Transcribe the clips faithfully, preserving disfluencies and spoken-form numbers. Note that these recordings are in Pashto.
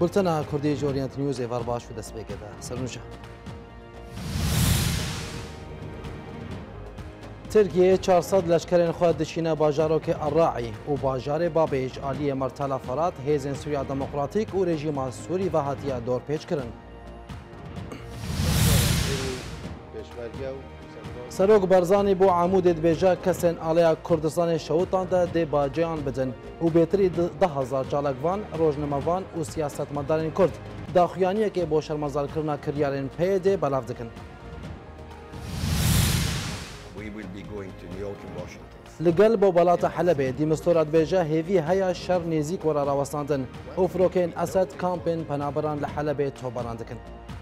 بولتنا كردي جوريانت نيوز ايفار باش في دسبه كده سرنجا تركيا چهارصد لشکرین خود دشینه باجاروک الراعی و باجار بابیج آلی مرتلا فرات هیزن سوریا دموکراتیک و رژیم سوری و هاتیا دور پیچ کرن. سروک برزانی بو عمود دبیجا کسین آلیا کردستان شوطان ده دی باجیان بدن و بیتری ده هزار جالگوان روزنموان و سیاستمدارین کرد داخویانیه که با شرمزار کرنا کریارین پیده بلاف دکن. لگل با بلات حلبه دیمستورات بیجا هیوی هیا شر نزیک ورا راوستاندن و فروکین اسد کامپین پنابران لحلبه توبران دکن.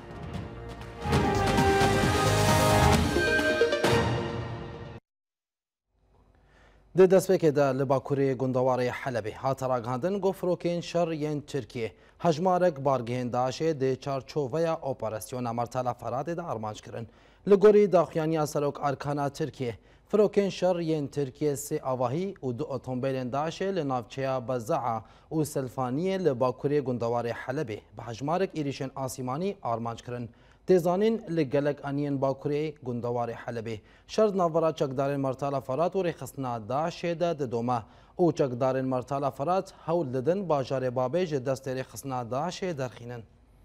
د دەستپێکێدا لە باکوورەیە گوندەوارەی حەلەبێ هاتەڕاگەاندن گۆفرۆکێن شەڕ یەن تورکیە هەژمارێک بارگەهێنداشێ دێ چارچۆڤەیە ئۆپەراسیۆنا مەرتەلا فەراتێدا ئەڕمانجکردن لە گۆری داخوایانیا سەرۆک ئارکانا تورکیە فرۆکێن شەڕ یەن تورکیە سێ ئاواهی و دو ئۆتۆمبیلên داشێ لە ناوچەیە بەزەعا و سەلفانیە لە باکوورەیە گوندەوارەی حەلەبێ بە هەژمارێک ئێریشên ئاسیمانی ئارمانجکردن تێزانین لە گەلک ئەنیەن باکوورەی گوندەواری حەلەبێ شەرد ناوبەرا چەکدارên مەرتەلا فەرات و ڕێخستنا داشێدا دەدۆمە و چەکدارên مەرتەلا فەرات هەوڵ دەدەن باژارێ بابێژ لە دەستێ ڕێخستنا داشێ دەرخینن.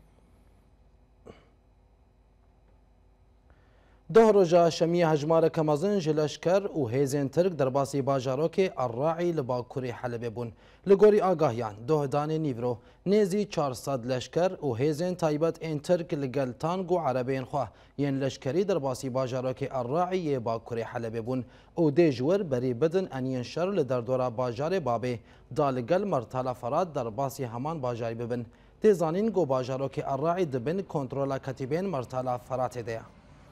ده روژا شەمیە هەژمارەکە مەزن ji leşker û hêzên Tirk derbasî bajarokê Erraî li Bakurê Helebê bûn. Li gorî agahiyan dohdanê nîvro nêzî çar sed leşker û hêzên taybet ên Tirk li gel tang û erebeyên xwe yên leşkerî derbasî bajarokê Erraî yê Bakurê Helebê bûn û dê ji wir berî bidin eniyên şer li derdora bajarê Babê da li gel Mertala Ferat derbasî heman bajarî bibin. Têzanîn got bajarokê Erraî dibin kontrola ketîbên Mertala Feratê de ye.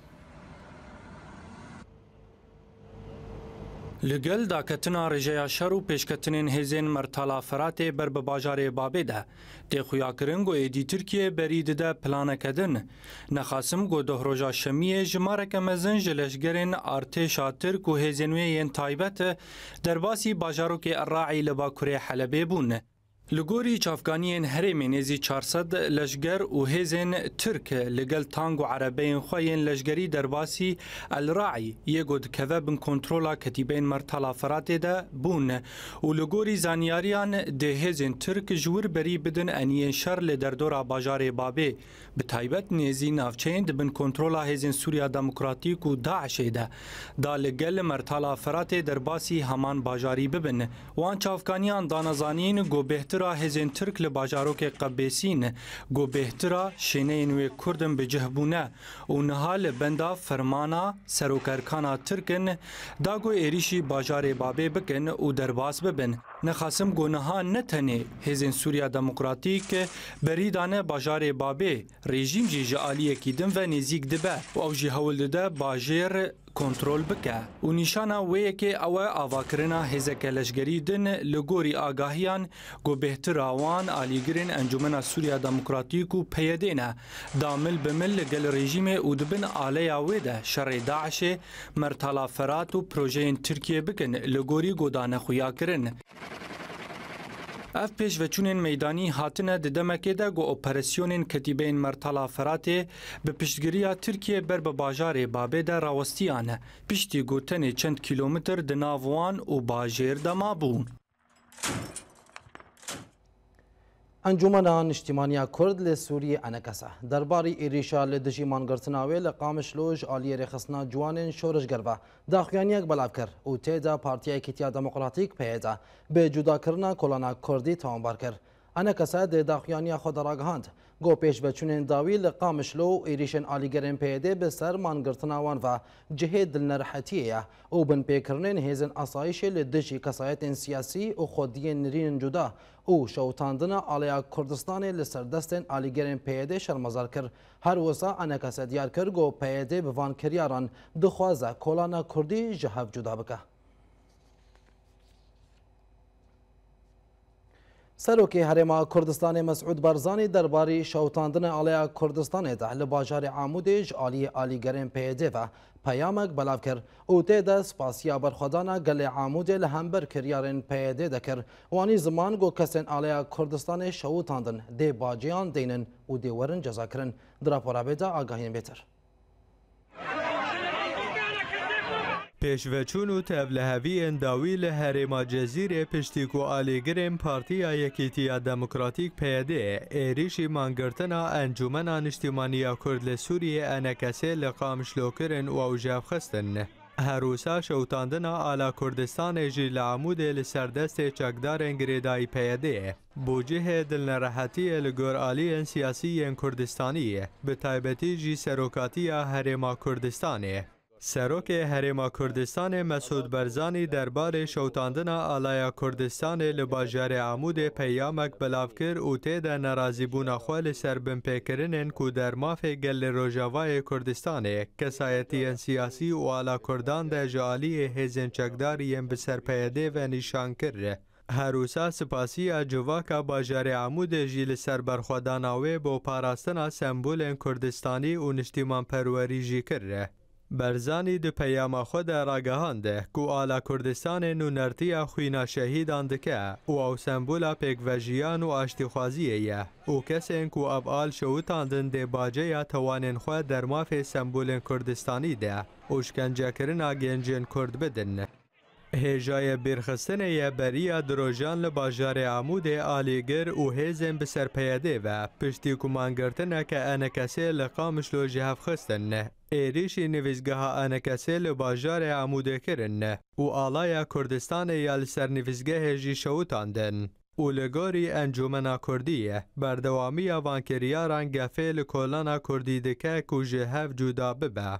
لگل داکتنا رجیا شر و پیشکتنین هزین مرتلا فراتê ber bi bajarê Babê de tê xuyakirin got êdî Tirkiye berî dide planekedin. Nexasim got dohroja şemiyê ji mareke mezin ji leşgerên artêşa Tirk û hêzên wê yên taybet derbasî bajarokê Erraî li Bakurê Helebê bûn. Li gorî çavkaniyên herêmê nêzî çar sed leşger û hêzên Tirk li gel tang û erebeyên xwe yên leşgerî derbasî Elraî yê got dikeve bin kontrola ketîbên Mertala Feratê de bûn û li gorî zanyariyan dê hêzên Tirk ji wir berî bidin eniyên şer li derdora bajarê Babê bi taybet nêzî navçeyên dibin kontrola hêzên Sûriya Demokratîk û Daişê de da li gel Mertala Feratê derbasî heman bajarî bibin. Wan çavkaniyan danezanîn got bêhtir hêzên Tirk li bajarokê Qebêsîn got bêhtira şêneyên wê Kurdin bi cih bûne û niha li benda fermana serokerkana Tirkin da got êrişî bajarê Babê bikin û derbas bibin. Nexasim got niha ne tenê hêzên Sûriya Demokratîk berî dane bajarê Babê rejîm jî ji aliyekî din ve nêzik dibe û ew jî hewl dide bajêr kontrol bike û nîşana wê yekê ew e avakirina hêzeke leşgerî din li gorî agahiyan got bêhtira wan alîgirên Encûmena Sûriya Demokratîk û P Y D ne da mil bi mil li gel rejîmê û dibin aleya wê de şerê Daişê Mertala Ferat û projeyên Tirkiye bikin li gorî got nexuyakirin. Ev pêşveçûnên meydanî hatine di demekê de got operasyonên ketîbeyên Mertala Feratê bi piştgiriya Tirkiye ber bi bajarê Babê de rawistiyan piştî got tenê çend kîlometr di nav wan û bajêr de mabû. Encûmena Niştimaniya Kurd li Sûriyê enekese derbarî êrişa li dijî mangirtina wê li Qamişlo ji aliyê rêxistina ciwanên şoreşger ve daxuyaniyek belav kir û tê de Partiya Yekîtiya Demokratîk P Y D bi cudakirina kolana Kurdî tombar kir. Enekese dê daxuyaniya xwe de ragihand got pêşveçûnên dawî li Qamişlo û êrişên alîgerên P Y D bi ser mangirtina wan ve cihê dilnerhetiyê ye û bin pêkirinên hêzên asayişê li dijî kesayetên siyasî û xwediyên nirînin cuda û şewtandina aleya Kurdistanê li ser destên alîgerên P Y D şermezar kir. Her wisa enekese diyar kir got P Y D bi van kiryaran dixwaze kolana Kurdî ji hev cuda bike. سروکی هرما کردستان مسعود برزانی درباری شوتاندن آلیا کردستان ده لباجار عمودش آلی آلیگرین پیده و پیامک بلاو کرد او تیده سپاسیا برخودانا گل عمود لهمبر کریارن پیده دکر وانی زمان گو کسین آلیا کردستان شوتاندن دی باجیان دینن و دی ورن جزا کرن دراپورا بیدا آگاهین بیتر. پیشوچون و تبلهوی انداوی لهرما جزیره پشتیکو آلیگرین پارتیا یکیتیا دموکراتیک پیده ایریشی مانگرتنا انجومن انشتیمانیا کرد لسوریه انکسه لقامشلوکرن و اوجاب خستن. هروسا شوتاندنا آلا کردستان جی لعمود لسردست چکدار انگریدای پیده بوجه دلنرحتی لگور آلی سیاسی کردستانی به تایبتی جی سروکاتی هرما کردستانه. سروک هرما کردستان مسعود برزانی درباره شوتاندنا آلای کردستان لباجار عمود پیامک بلاوکر و تید نرازی بونا خوال سر بمپیکرنن کو در ماف گل روژاوای کردستان کسایتی سیاسی و آلا کردان ده جالی هزین چکداری بسر پیده و نشان کرده. هروسا سپاسی جواکا باجار عمود جیل سر برخوداناوی با پاراستنا سمبول کردستانی و نشتیمان پروری جی کرده. برزانی دو پیام خود راگهانده کو آلا کردستان نونرتیا خوینا شهیدان دکه و او سمبولا پیکوژیان و آشتیخوازیه و کسین کو افعال شوتاندن ده باجه یا توانین خود در ماف سمبول کردستانی ده اوشکنجه کرنا گنجن کرد بدن. هجای بیرخستنه بریا دروژان لباجار عمود آلیگر و هیزن بسر پیده و پشتی کمانگرتنه که انکسه لقامش لو جهف خستن ایریشی نویزگاه انکسه لباجار عمود کرن و آلای کردستان یال سر نویزگاه جی شوتاندن و لگاری انجومنا کردیه بردوامی وانکریاران گفه لکولانا کردی دکه که جهف جدا ببه.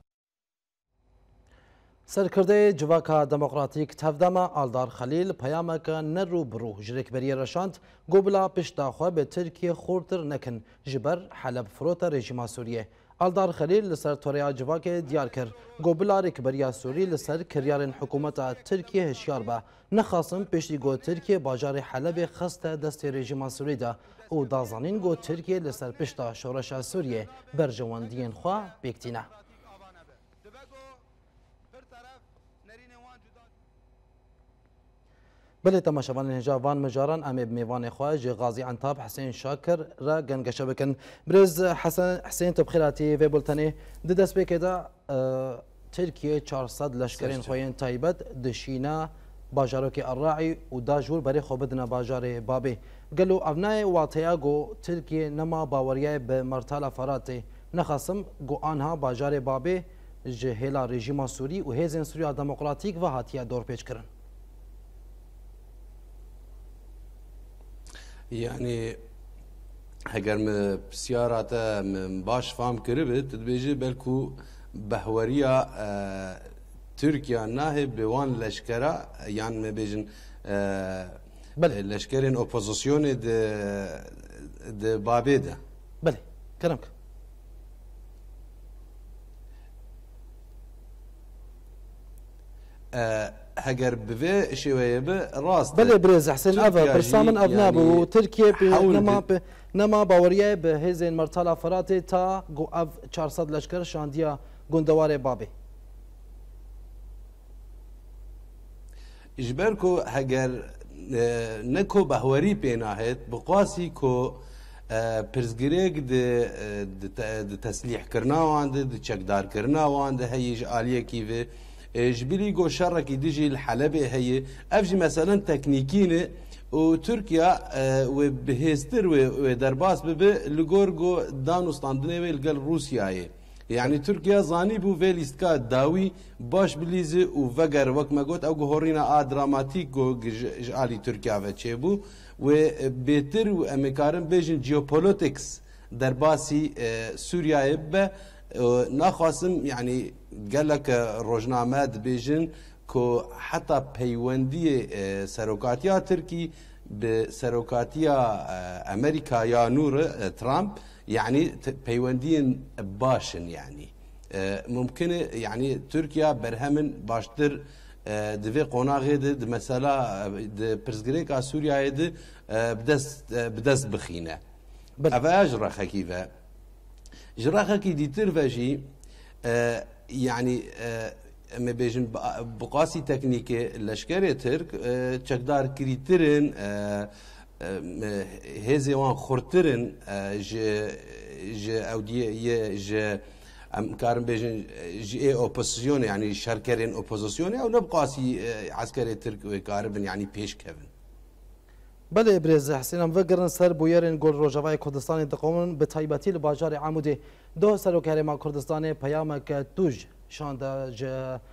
سرکرده جواکا دموکراتیک تفدما آلدار خلیل پیامک نرو برو جرکبری رشاند گوبلا پشتاخوا به ترکیه خورتر نکن جبر حلب فروت رژیم سوریه. آلدار خلیل لسر توریا جواک دیار کر گوبلا رکبری سوری لسر کریارن حکومت ترکیه هشیار با نخاسم پشتی گو ترکیه باجار حلب خست دست رژیم سوری دا او دازانین گو ترکیه لسر پشتا شورش سوریه برجواندین خوا بیکتینه. بله تماشاوان هجا وان مجاران ام بمیوان خواج غازی عنتاب حسین شاکر را گنگشه بکن برز حسن حسین تبخیراتی و بولتنی د دست بکدا ترکیه چهارصد لشکرین خوین تایبت دشینا باجاروک الراعی و داجور برای خوبدنا باجار بابی قالو ابنای واتیاگو ترکیه نما باوریه به مرتال فرات نخاسم گو آنها باجار بابی جهلا رژیم سوری و هیزن سوریا دموکراتیک و هاتیا دور پیچ کرن. يعني هجر من بسيارات من باش فهم كربت تبيجي بلكو بهوريا آه تركيا ناهي بوان لشكرة يعني ما بيجن آه بله لشكرين اوبوزيسيون د د بابيدا. بله كلامك. آه هجر بفي شويه براس بله برز حسين افا برسامن ابناب و تركيا نما ب نما باوريه بهزين مرتلا فراتي تا جو اف چهارصد لشکر شانديا گوندوار بابي اجبركو هجر نكو بهوري بيناهت بقاسي كو پرزگریک د تسلیح کرنا وانده د چکدار کرنا وانده هیج آلیه کیوه جبري جو شركي ديجي الحلبة هي افجي مثلا تكنيكين وتركيا وبهستر ودرباس بب لغورغو دانو ستاندني القل روسيا يعني تركيا زاني بو فيليستكا داوي باش بليزي وفقر وك ما قلت او هورينا ا دراماتيك جو جالي تركيا فتشيبو وبيتر وامكارن بيجن جيوبوليتكس درباسي سوريا ب ناخواسم يعني قال لك روجنامه دبيجن كو حتى بيوندي سروكاتيا تركي بسروكاتيا امريكا يا نور ترامب يعني بيوندين باشن يعني ممكن يعني تركيا برهمن باشتر دوی قۆناغێ د مەسەلا پرسگرێکا سووریایە د بدەست بخینە ئەڤە ژڕەخەکی بە ژڕەخەکی دیتر بەژی یعنی ئەمە بێژن بقاسی تەکنیکێ لەشکرێ ترک چەکدارکریترن هێزێ وان خورترن ji em karin bêjin ji ê opozisyonê yanî şerkerên opozisyonê ew ne bi qasî eskerê Tirk wê karibin yanî pêşkevin. Belê Birêz Hesîn em vegirin ser bûyerên Gol Rojavayê Kurdistanê diqewin bi taybetî li bajarê Amûdê doh Serokherêma Kurdistanê peyameke tuj şanda ji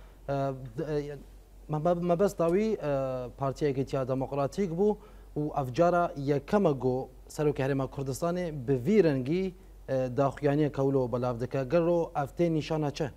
mebesta wî Partiya Yekîtiya Demokratîk bû û ev cara yekeme got Serokherêma Kurdistanê bi vî rengî daxuyaniya kewlo belav dike gero ev tê nîşana çi?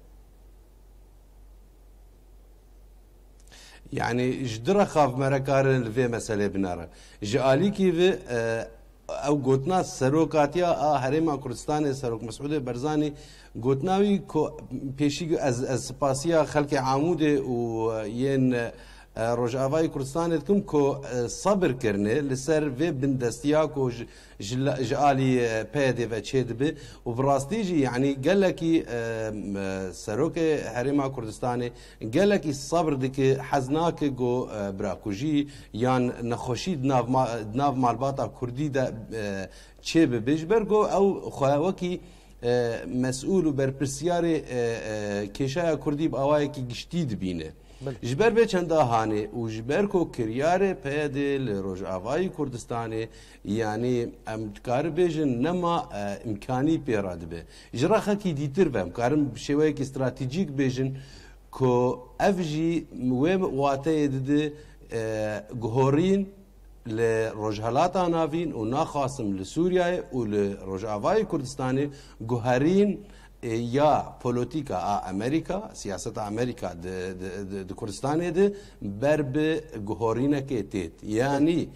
Yani ji dira xavmerekarin li vê meselê binare. Ji alîkî vê ew gotina serokatiya a Herêma Kurdistanê Serok Mesûdê Barzanî gotina wî ku pêşî ez ez spasiya xelkê Amûdê û yên Rojavayê Kurdistanê dikim ku sabir kirine li ser vê bindestiya ku ji alî P Y D ve çê dibe û bi rastî jî yanî gelekî serokê Herêma Kurdistanê gelekî sabir dike hez nake got birakujî yan nexweşî di nav malbata Kurdî de çê bibe ji ber got ew xwe wekî mesûl û berpirsiyarê kêşaya Kurdî bi awayekî giştî dibîne. Ji ber vê çenda hanê û ji ber ku kiryarê P Y D li Rojavayê Kurdistanê yanî em dikaribêjin nema imkanî pêra dibe. Ji rexekî dîtir ve em karin bi şêweyekî stratejîk bêjin ku ev jî wê wateyê dide guhorîn li rojhelata navîn û naxwasim li Sûriyayê û li Rojavayê Kurdistanê guherîn ya politika a Amerika, siyaseta Amerika di Kurdistanê de ber bi guhorînekê têt. Yani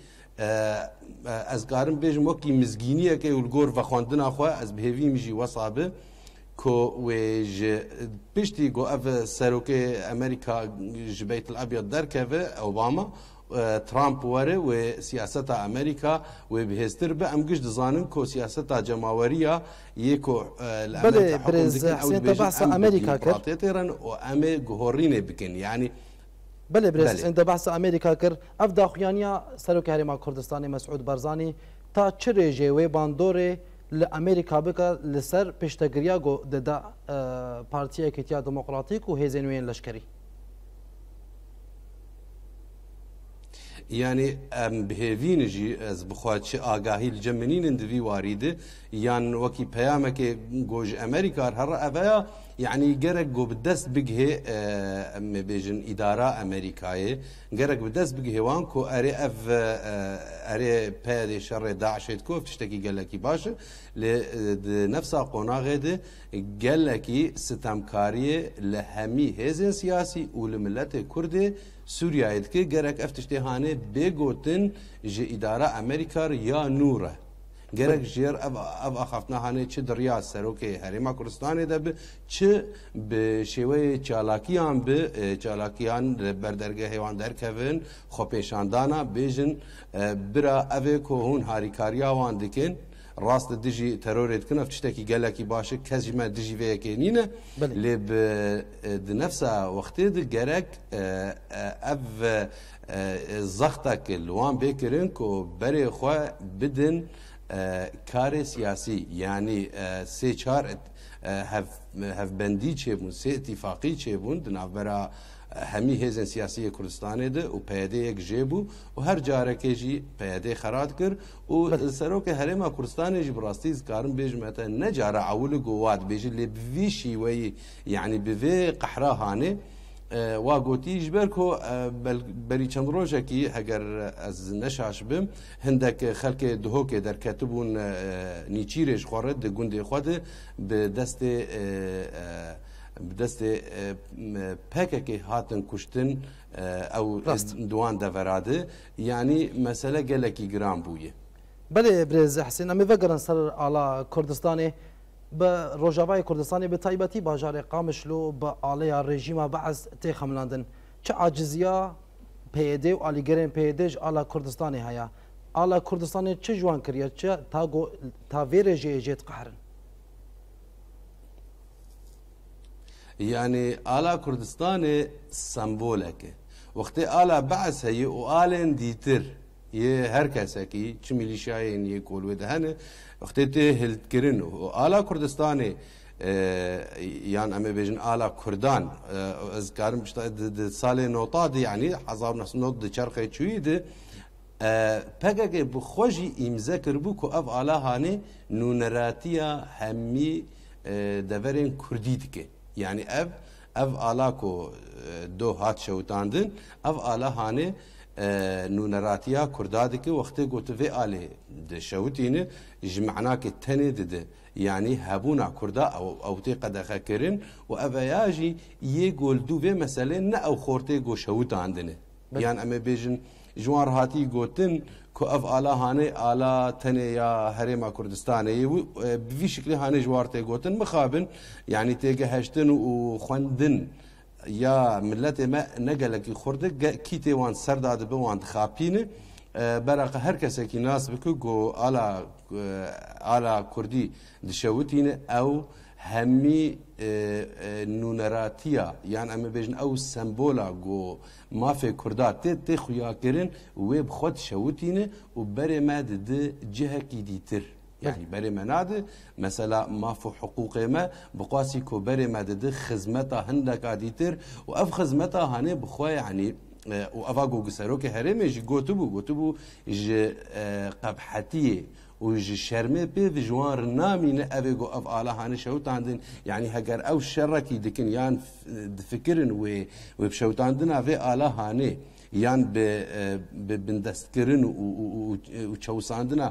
ez karim bêjim wekî mizgîniyekê û li gor vexwandina xwe ez bihêvîm jî wesa be ku wê ji piştî got ev serokê Amerika ji Beytil Abyad derkeve Obama Trump were wê siyaseta Amerika wê bihêztir be em giş dizanin ku siyaseta cemaweriya yê ku Belê Birêz Hesîn te behsa Amerîka kir têran û em ê guhorînê bikin yanî Belê Birêz Hesîn te behsa Amerîka kir ev daxuyaniya Serokê Herêma Kurdistanê Mesûd Barzanî ta çi rêjê wê bandorê li Amerîka bike li ser pêştegiriya got dide Partiya Yekîtiya Demokratîk û hêzên wê yên leşkerî. Yani em bihêvîn jî ez bixwe çi agahî li cem minînin di vî warî de yan wekî peyamekê got ji Amerîka here ev ya yani gerek got bi dest bigihê em ê bêjin îdara Amerîkayê gerek bi dest bigihê wan ku erê ev erê P Y D şerê Daişê ku tiştekî gelekî baş e lê di nefsa qonaxê de gelekî sitemkariyê li hemî hêzên siyasî û li milletê Kurdê Sûriyayê dike gerek ev tiştê hane bêgotin ji îdara Amerîka ya nû re. Gerek ji yer ev ev axaftina hane çi diriya Serokê Herêma Kurdistanê de bi çi bi şêweyê çalakiyan bi çalakiyan berdergehê wan derkevin xwepêşandana bêjin bira evê ku hûn harîkariya wan dikin rast dijî terorê dikin ev tiştekî gelekî baş e kes jî me dijî vê yekê nîne lê bi di nefsa wextê de gerek ev zextekê li wan bêkirin ku berê xwe bidin karê siyasî yanî sê çar hevbendî çêbûn sê itîfaqî çêbûn di navbera hemî hêzên siyasî Kurdistanê de û P Y D yek jê bû û her carekê jî P Y D xerat kir û Serokê Herêma Kurdistanê jî bi rastî ez karim bêjim hete ne cara ewil got wat bêjin lê bi vî şîweyî yanî bi vê qehra hanê wa gotî ji ber ku berî çend rojekî heger ez neşaş bim hindek xelkê dihokê derketibûn nîçîrê ji xwe re di gundê xwe de bi destê bi destê pekekê hatin kuştin ew diwan deverade yanî mesele gelekî giran bûye. Belê Birêz Hesîn em ê vegirin ser ala Kurdistanê bi Rojavayê Kurdistanê bi taybetî bajarê Qamişlo bi aleya rejîma Beez tê xemlandin. چه عاجزیا پیده و آلیگرین پیدهش آلا کردستانی هیا آلا کردستانی چه جوان کریه چه تا گو تا ویره جه جهت قهرن يعني آلا كردستان سمبولك وقت آلا بعث هي وآلن ديتر يه هر كساكي چه ميليشاين يقول ودهنه وقت تهل كرن وآلا كردستان يعني أما بيجن آلا كردان أذكرم سال نوطاد يعني حزاب نفس نوط شرقي شويد پکه بخوشی امضا کربو که اف آلا هانی نونراتیا همی دورین کردی دکه يعني اف اف آلا کو دو هات شوتاندن اف آلا هانی نونراتیا کردادی که وقتی گوت في آله ده شوتینه جمعنا که تنه ده يعني هبونا كردا او او تي قد خكرن وافياجي يقول دو في مثلا نا او خورتي جو شوت عندنا يعني اما بيجن جوار هاتي قوتن كو اف آلا هاني آلا تني يا هريما كردستاني بفي شكل هاني جوار تي قوتن مخابن يعني تيجي هشتن وخوندن يا ملتي ما نقلك خورده كيتي وان سرداد بوان خابينه برق هر کسی که ناس بکو گو آلا آلا کردی دشوتینه او همی نونراتیا يعني اما بيجن او سمبولا گو مافي كردات تي تي خويا كرن ويب خود شوتينه وبري ما د جهه كي ديتر يعني بري ما ناد مثلا مافو حقوق ما بقاسي كو بري ما د خدمتها هندك ديتر واف خدمتها هاني بخوا يعني وافاقو قسروكي هرمي جي قوتبو قوتبو جي قبحتيه وجي شرمي بي في جوار نامي نأبيقو اف آلا هاني شوتاندن يعني هقر او شركي دكن يان دفكرن وبشوتاندنا في آلا هاني يان بندستكرن وشوساندنا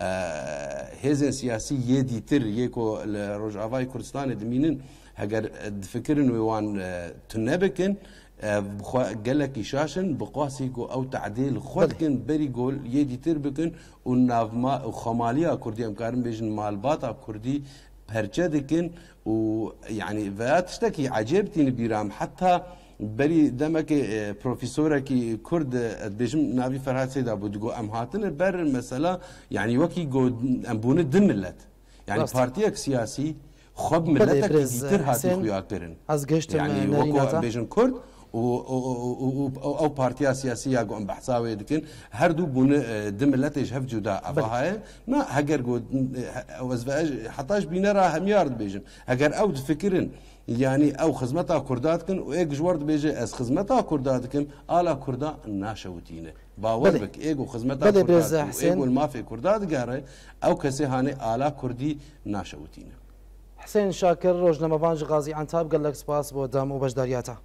هزن سياسي يدي تر يكو الرجعفاي كردستان دمينن هقر دفكرن ويوان تنبكن قال لك شاشن بقاسي او تعديل خدكن بري جول يدي تربكن ونافما وخماليه كردي امكارن بيجن مالباتا كردي برجدكن ويعني فات تشتكي عجبتني بيرام حتى بري دمك بروفيسورك كرد بيجم نافي فرهاد سيد ابو دغو ام هاتن بر المساله يعني وكي جو امبون دملت يعني بارتيك سياسي خب ملتك ديتر هاتي خويا كرن يعني وكو بيجن كرد او بارتيا سياسيه قوم بحثاوي دكن هردو بون دملتش هف جدا افاها ما هجر جو وزفاج حطاش بينرا هميارد بيجن هجر او فكرن يعني او خدمتها كرداتكن وايج جورد بيجي اس خدمتها كرداتكن الا كردا ناشوتينه باور بك ايجو خدمتها كردات ايجو ما في كردات قاره او كسي هاني الا كردي ناشوتينه حسين شاكر روجنا مبانج غازي عنتاب قال لك سباس بو دام وبجدارياته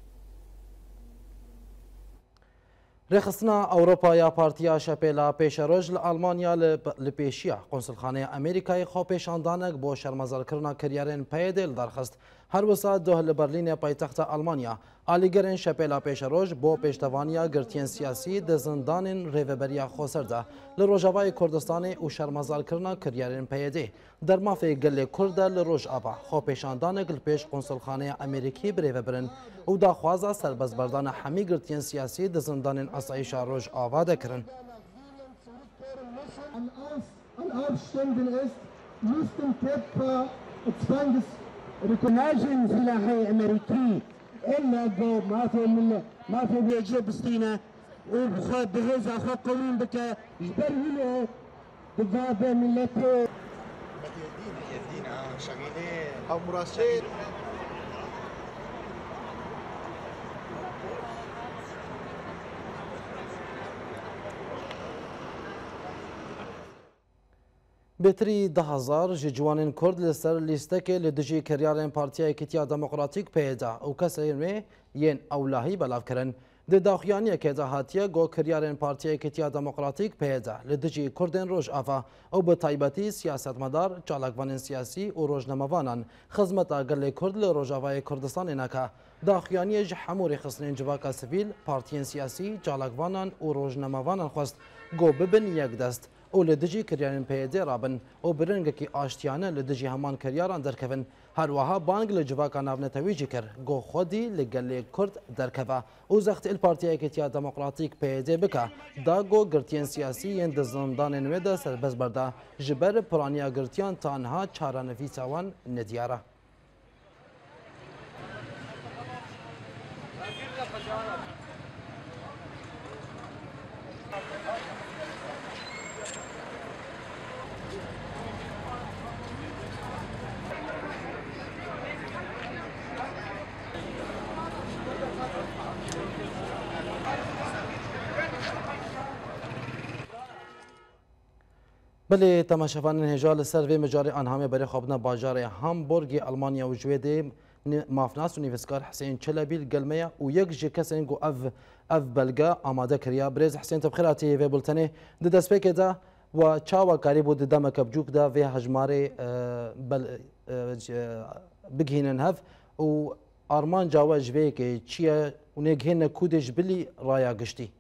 رخصنا أوروبا يا بارتيا شابيلا بيشروج لألمانيا لبيشيا قنصل خانة أمريكا خو بيشاندانك بو شرمزار كرنا كريارين بايدل درخست هر وسا دوه لبرلين پایتخت ألمانيا آلیگرین شپیلا پیشروج بو پیشتوانیا گرتین سیاسی د زندان ریوبریا خوسرده لروجاوای کردستان و شرمزار کرنا کریارین پیده در مافی گل کرد لروج آبا خو پیشاندان گل پیش قنصل خانه امریکی بریوبرن و دا خوازا سربزبردان همی گرتین سیاسی د زندان اسایش روج آواده کرن. ركناجن سلاحي امريكي الا جو ما في من ما في بيجي بسطينه وبخو بغيز اخو قانون بك جبر له بباب ملته يدينا يدينا شغيله او مراسل بتری ده هزار جوانین کرد لسر لیستک لدجی کریارن پارتیا کتیا دموکراتیک پیدا او کسی می ین اولاهی بلاف کرن د داخیانی که دهاتیا گو کریارن پارتیا کتیا دموکراتیک پیدا لدجی کردن روش آفا او به تایبتی سیاست مدار چالکوان سیاسی و روزنامه‌وانان خدمت اگل کرد لروجاوای کردستان نکا داخیانی جحمور خصنین جواکا سیویل پارتیان سیاسی چالکوانان و روزنامه‌وانان خواست گو ببن یک دست و لدجی کریان پیده رابن و برنگکی آشتیانه لدجی همان کریاران درکفن هروها بانگ لجواکا نافنتوی جکر گو خودی لگل کرد درکفا و زخت الپارتیا کتیا دموکراتیک پیده بکا دا گو گرتین سیاسی ین دزندان نویده سربز برده جبر پرانیا گرتیان تانها چارانفی سوان ندیاره. بله تماشاوان هجال سر و مجاری آنهامه برای خوابنا باجار هامبورگ آلمانیا و جویده مافناس و نیوسکار حسین چلبیل گلمه و یک جکسین گو اف اف بلگا آماده کریا برز حسین تبخیراتی و بولتنه د دسپیک دا و چاوا کاری بود دم کبجوک دا و هجماره بل بگهینن هف و آرمان جاوا جوی که چیه و نگهین کودش بلی رایا گشتی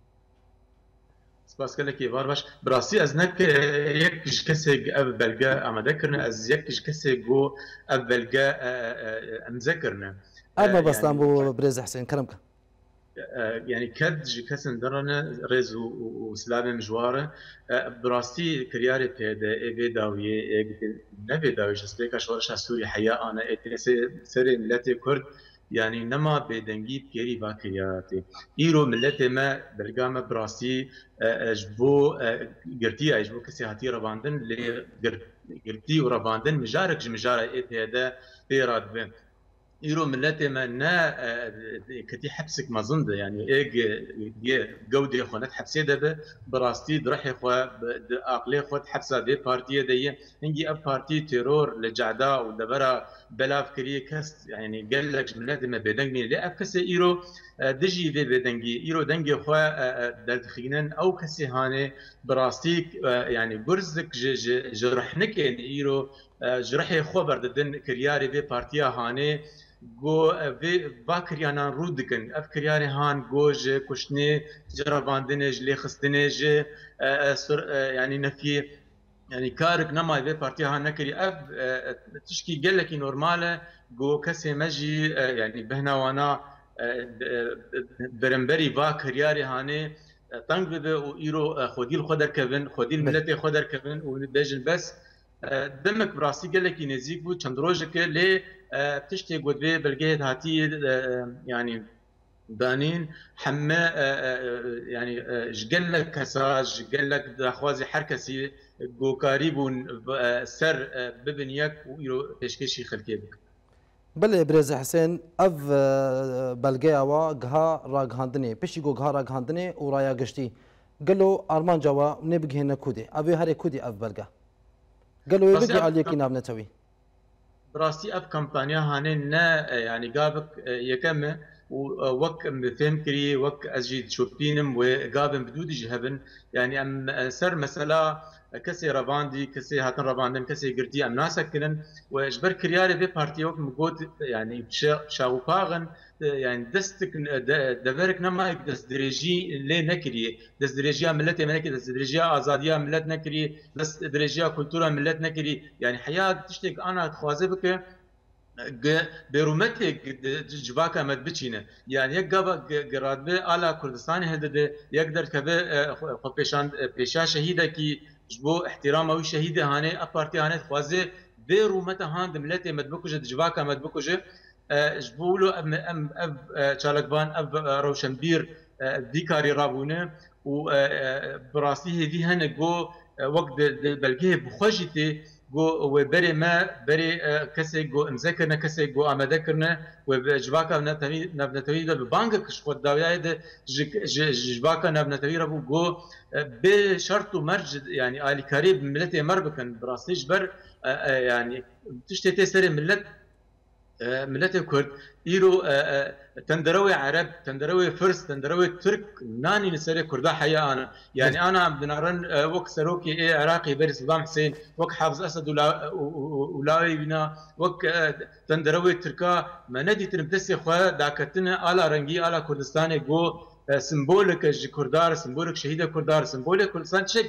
سپاس کلکی وار باش براستی از نک یک کسی اف بلگا آماده کرنه از یک کسی گو اف بلگا امزه کرنه اما بستان بو برز حسین کرم که يعني كد جي كسن درنا رز وسلام مجواره براستی كرياري بيدا اي داويه نبي داوي جسبيكا شورش سوري حياه انا سري ملتي كرد يعني نما بدنجي بكيري باكرياتي ايرو ملتي ما برقامه براسي جبو قرتي جبو كسي هاتي رباندن اللي قرتي ورباندن مجارك مجاره اي بيدا بيراد بين ايرو ملتي ما نا كتي حبسك ما زنده يعني ايج جودي خونت حبسي دبه براستي درحي خو عقلي خو حبسه دي بارتيه دي هنجي اب بارتي تيرور لجعدا ودبره بلاف كري كست يعني قال لك ملتي ما بدنجي لا اب كسي ايرو دجي في بدنجي ايرو دنجي خو دخينن او كسي هاني براستي يعني برزك جرحنك ايرو جرحي خو برددن كرياري في بارتيه هاني گو و باکریانان رو دکن اف کریاری هان گوج کشنه جراباندنج لیخستنج يعني نفي يعني كارك نما في بارتي هان نكري اف تشكي قال لك نورماله جو كسي مجي يعني بهنا وانا برمبري باكرياري هاني طنق بي ويرو خودي الخدر كفن خودي الملتي خدر كفن ودجن بس دمك براسي قال لك نزيك بو چندروجك لي بتشتي قد بي بلقيت هاتي يعني دانين حما يعني جقل لك كساج قال لك داخوازي حركسي جو قريب سر ببنيك ويرو تشكيشي خلكيبك بله برز حسين اف بلقيا وا غها راغاندني بشي جو غها راغاندني ورايا گشتي قالو ارمان جوا نبغي هنا كودي ابي هري كودي اف بلقا قالوا يبقي عليك ناب نتوي براسي اف كامبانيا هاني نا يعني قابك يكم ووك فهم كري وك ازجي شوبينم وقابن بدود جهبن يعني ام سر مساله كسي رباندي كسي هاتن رباندن كسي قرتي ام ناسكنن واجبر كرياري في بارتي وك مقود يعني شاوباغن يعني دستك دبرك نما دست دريجي لي نكري دست دريجيا ملتي منكي دست دريجيا ازاديا ملت نكري دست دريجيا كولتورا ملت نكري يعني حياه تشتك انا خوازي بك برومتك جباكا مدبتشينا يعني يك قابا قراد بي على كردستان هدد يقدر كبه خو بيشان بيشا شهيده كي جبو احترام او شهيده هاني ابارتي هاني خوازي برومتا هاند ملتي مدبكوجه جباكا مدبكوجه جبولو ام ام اب چالکبان اب روشنبیر دیکاری رابونه و براستی هدی هن گو وقت بلگه بخوشیتی گو و بری ما بری کسی گو امذکر نه کسی گو آماده کرنه و جواکا نبنتوی ده بانگ کش خود داویای ده جواکا نبنتوی رابو گو به شرط و مرج يعني آلی کاری ملت مر بکن براستی جبر يعني تشتی تسری ملت ملت الكرد ايرو تندروي عرب تندروي فرس تندروي ترك ناني نسري كردا حيا انا يعني انا بنارن وك سروكي اي عراقي بر صدام حسين وك حافظ اسد ولاوي بنا وك تندروي تركا ما ندي تنبتسي خو داكتنا على رنگي على كردستان جو سمبولك كردار سمبولك شهيد كردار سمبولك كردستان شك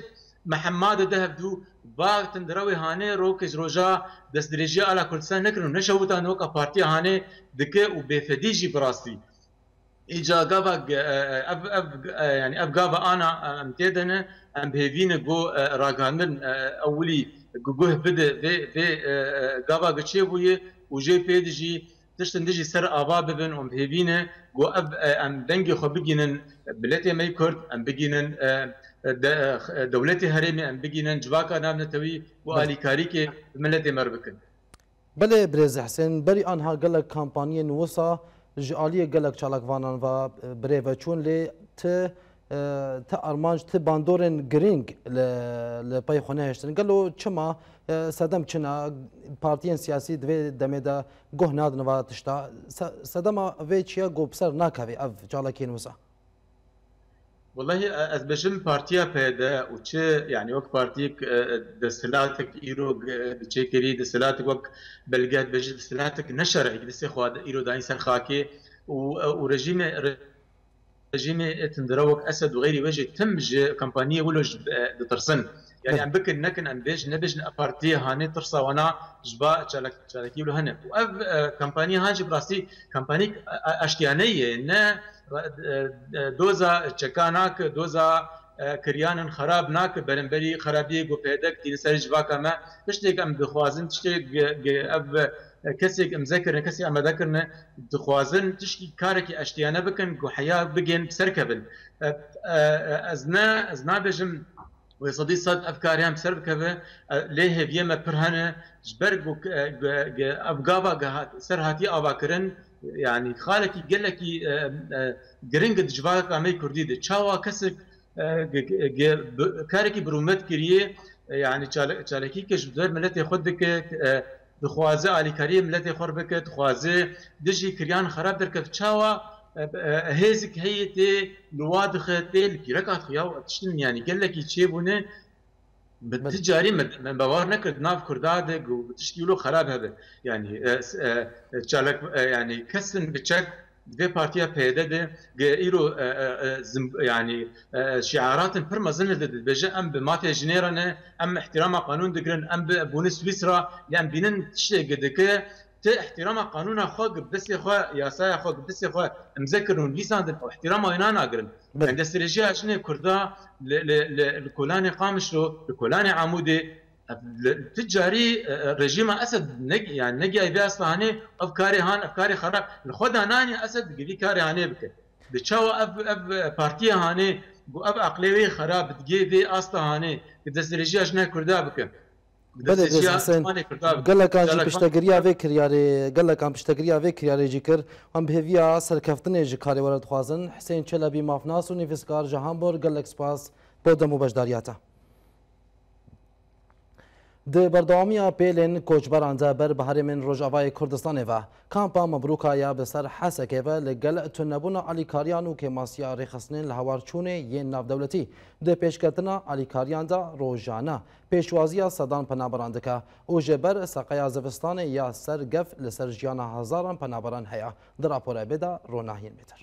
محمد دهب دو باغ تندروي هاني روكز روجا دست دريجي على كردستان نكرن نشوتا نوكا بارتي هاني دكي وبفديجي براستي ايجا غافا اب اب يعني اب غافا انا امتدنا ام بهيفين جو راغاندن اولي جو بده في في غافا غتشيبوي وجي بيدجي تشتندجي سر ابا ببن ام بهيفين جو اب ام دنجي خو بجينن بلاتي ماي كرد ام بجينن دولتي هرمي ام بجينن جواكا نامنتوي والي كاريكي ملتي مربكن بله برز حسين بري انها قالك كامبانيه نوصا جاليه قالك شالك فانان و بريفا چون لي ت ت ارمانج ت باندورن جرينج ل باي خونه هشتن قالو چما صدم چنا بارتيان سياسي دوي دمدا گهناد نوا تشتا صدم وي چيا گوبسر ناكاوي اف جالك نوصا والله از بشم بارتيا پیدا و چه يعني وقت بارتيك دستلاتك ايرو تشيكري دستلاتك وقت بلغات بجد دستلاتك نشرعي دسي خواد ايرو داين سر خاكي ورجيم رجيم تندروك اسد وغيري وجه تمج كمبانيه ولوج دترسن يعني عم بكن نكن عم بيج نبج بارتي هاني ترصا وانا جبا تشالك تشالكي له هنا واف كمبانيه هانج براسي كمباني اشتيانيه نه دوزا چکاناک دوزا کریان خراب ناک برنبری خرابی گو پیدک تین سرج واکا ما تشتیک ام دخوازن تشتیک اب کسی ام ذکر کسی ام ذکر دخوازن تشکی کارکی اشتیانه بکن گو حیا بگن سرکبن ازنا ازنا بجم ويصدي صد افكارهم سرب كبه ليه بيما برهنه جبرق ابغابا سر هاتي اباكرن يعني خالكي قال لك جرينج دجواك امي كردي دي تشاوا كسك كاركي برومت كريه يعني تشالكي كجدر ملتي خدك دخوازه علي كريم ملتي خربك دخوازه دجي كريان خراب درك تشاوا هيزك هيتي نوادخه الكيركات خياو تشتن يعني قال لك يتشيبونه بالتجاري من بوار نكرد ناف كردادك وبتشكيلو خراب هذا يعني تشالك يعني كسن بتشك في بارتيا بيدده ايرو يعني شعارات برما زنه بجا ام بماتي جنيرنا ام احترام قانون دقرن ام بونس سويسرا لان بينن تشي قدك تا احترام قانون خوق بس خو ياسا خوق بس خو مذكرون ليسان احترام وينا ناقرن عند استراتيجيه شنو كردا الكولاني قامشلو الكولاني عمودي التجاري رجيم اسد نج يعني نجي اي اصلا هاني افكاري هان افكاري خراب الخدا ناني اسد قلي كاري هاني بك بتشاو اف اف بارتي هاني اب عقلي خراب تجي في اصلا هاني استراتيجيه شنو كردا بك بله حسين قال لك انا بشتغريا فكر يعني قال لك انا بشتغريا فكر يعني ذكر ام بهيفيا سركفتني جكاري ورد خوازن حسين چلبي مافناس و نفسكار جهانبور قال لك سپاس بودم وبجدارياته د بردوامیا پیلن کوچبران زبر بهر من روجاوای کردستان و کامپا مبروکا یا بسر حسکه و لگل تنبون علی کاریانو که ماسیا رخصنین لهوارچونه ی ناو دولتی د پیشکتنا علی کاریان دا روزانه پیشوازی صدان پنابراندکا او جبر سقیا زوستان یا سر گف لسر جیانا هزاران پنابران هيا در راپور بدا روناهین متر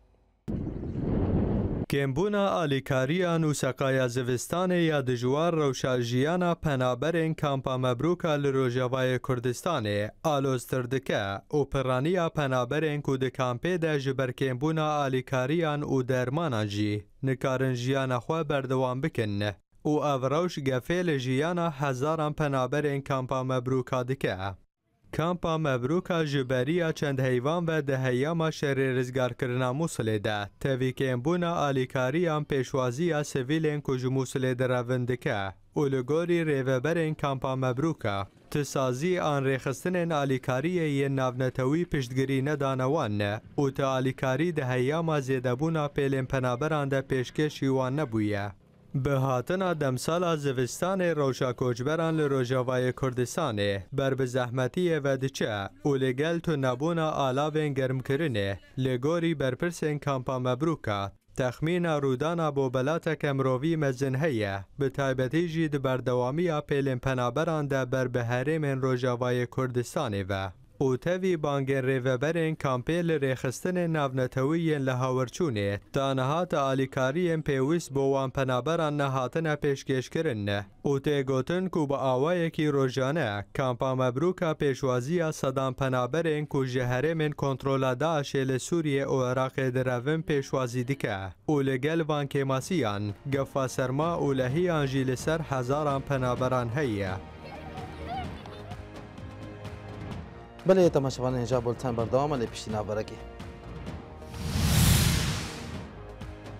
کمبونا آلیکاریان و سقایا زوستان یا دجوار روشاجیانا پنابرین کامپا مبروکا لروجاوای کردستان آلوستردکه و پرانیا پنابرین کو د کامپی د جبر کمبونا آلیکاریان و درمانا جی نکارن جیانا خو بردوام بکن و اوروش گفیل جیانا هزاران پنابرین کامپا مبروکا دکه کامپا مبروکا جبریا چند حیوان و ده هیاما شر رزگار کرنا موسله ده تاوی کمبونا آلیکاریان پیشوازی سویلین کج موسله در روندکه اولگوری ریوبرین کامپا مبروکا تسازی آن ریخستن آلیکاری ی ناونتوی پشتگیری ندانوان او تا آلیکاری ده هیاما زیدبونا پیلین پنابران ده پیشکشی وان نبویه به هاتنا دمسالا زوستان روشا کوچبران لروجاوای کردستان بر به زحمتی و دچه و لگل تو نبونا آلاوین گرم کرنه لگوری برپرسین کامپا مبروکا تخمین رودانا بو بلاتا کمرووی مزنهیه به تایبتی جید بردوامی پیلین پنابران ده بر به هرمین روجاوای کردستان و و تەوی بانگên rêveberên kampê li rêxistinên navnetewî li Hawerçûnê danehata alîkariyên pêwîst bo wan penaberan nehatine pêşkêşkirin û tê gotin ku bi awayekî rojane kampa mebrûka pêşwaziya sedan penaberên ku ji herêmên kontrola Daişê li Sûriyê û Iraqê direvin pêşwazî dike û li gel van kêmasiyan gefa serma û lehiyan jî li ser hezaran penaberan heye. بله تماشاوان اینجا بولتن بردوام علی پیشتینا برکی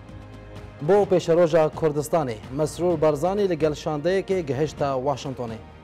بو پیش روژا کردستانی مسرور برزانی لگل شانده که گهشتا واشنطنی